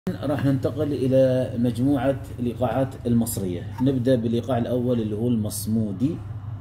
راح ننتقل إلى مجموعة الإيقاعات المصرية. نبدأ بالإيقاع الأول اللي هو المصمودي.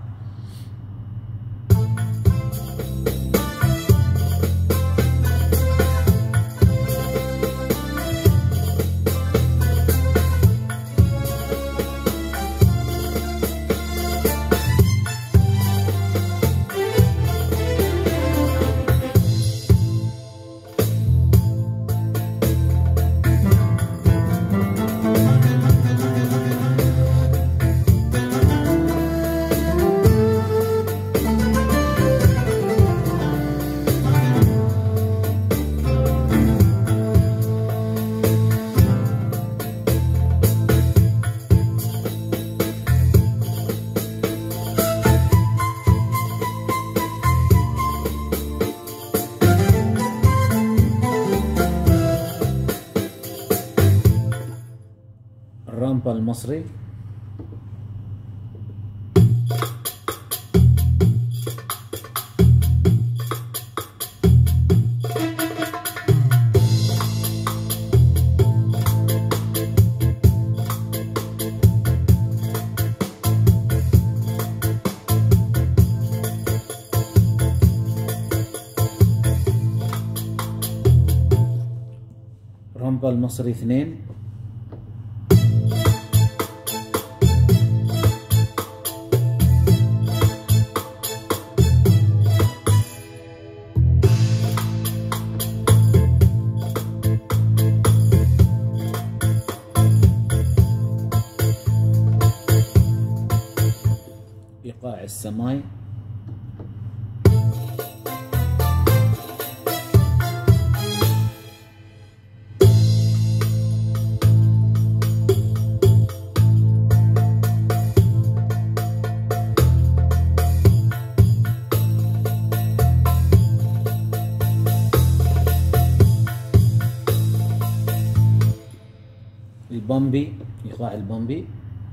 الرامبا المصري. رامبا المصري 2. إيقاع السماي. البامبي، إيقاع البامبي.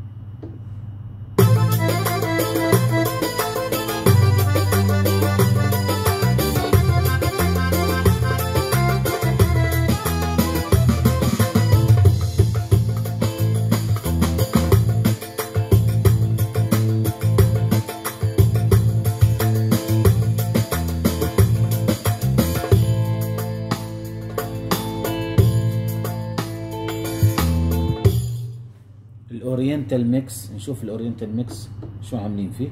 الأورينتال ميكس. نشوف الأورينتال ميكس شو عاملين فيه.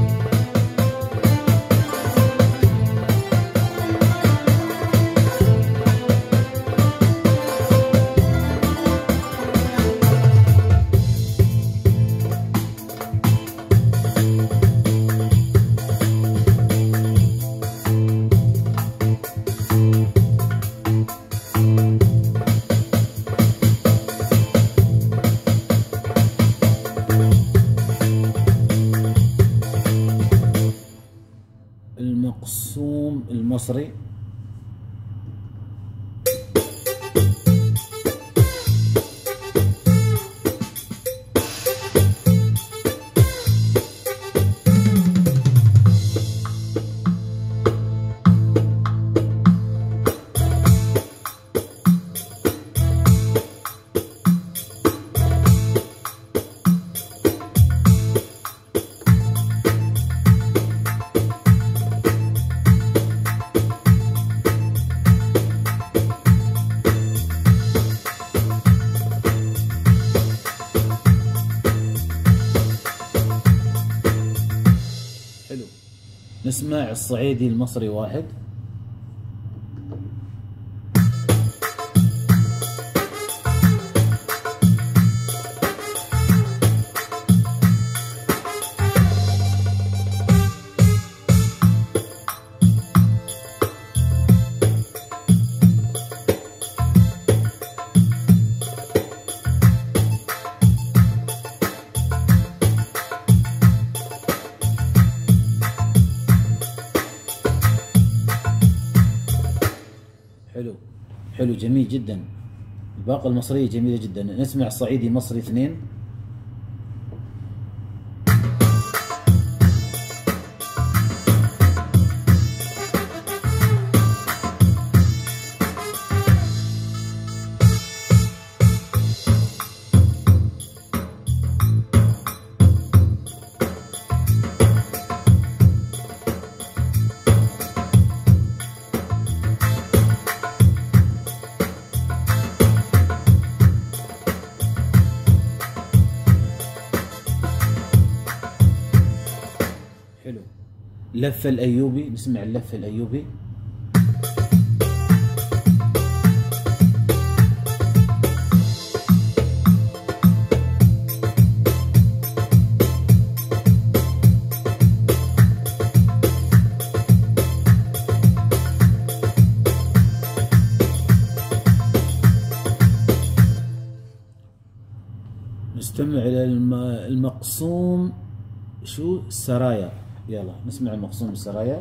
المقسوم المصري. نسمع الصعيدي المصري 1. حلو جميل جدا. الباقة المصرية جميلة جدا. نسمع صعيدي مصري 2. لفة الأيوبي، نسمع اللفة الأيوبي. نستمع إلى المقسوم شو السرايا. يلا نسمع المقسوم السرايا.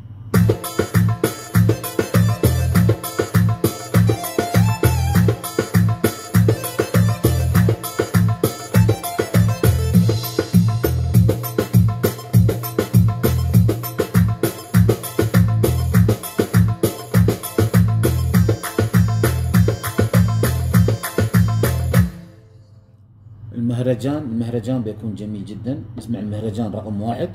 المهرجان بيكون جميل جدا. نسمع المهرجان رقم 1.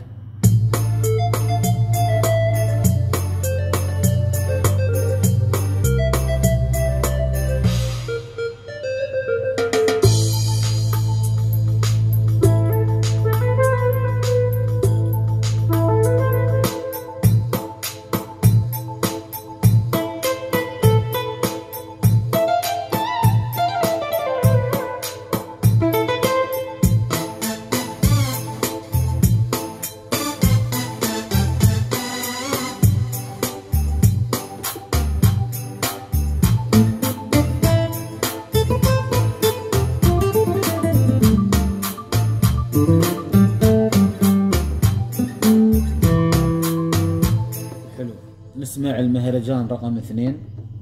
حلو. نسمع المهرجان رقم 2.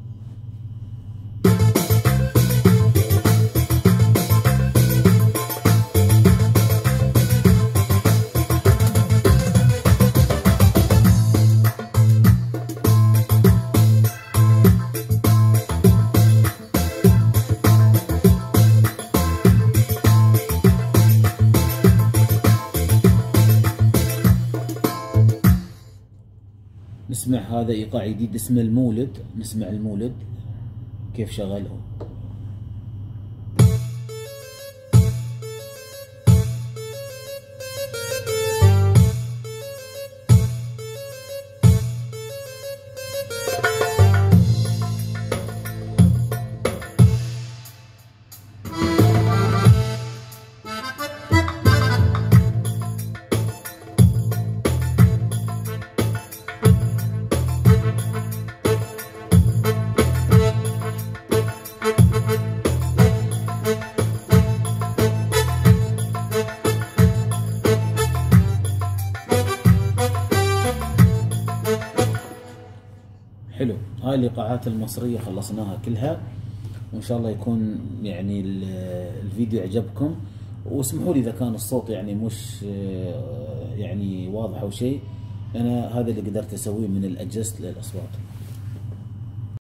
نسمع هذا ايقاع جديد اسمه المولد. نسمع المولد كيف شغله. حلو. هاي الايقاعات المصرية خلصناها كلها، وان شاء الله يكون يعني الفيديو عجبكم. واسمحوا لي اذا كان الصوت يعني مش يعني واضح او شيء، انا هذا اللي قدرت اسويه من الادجست للاصوات.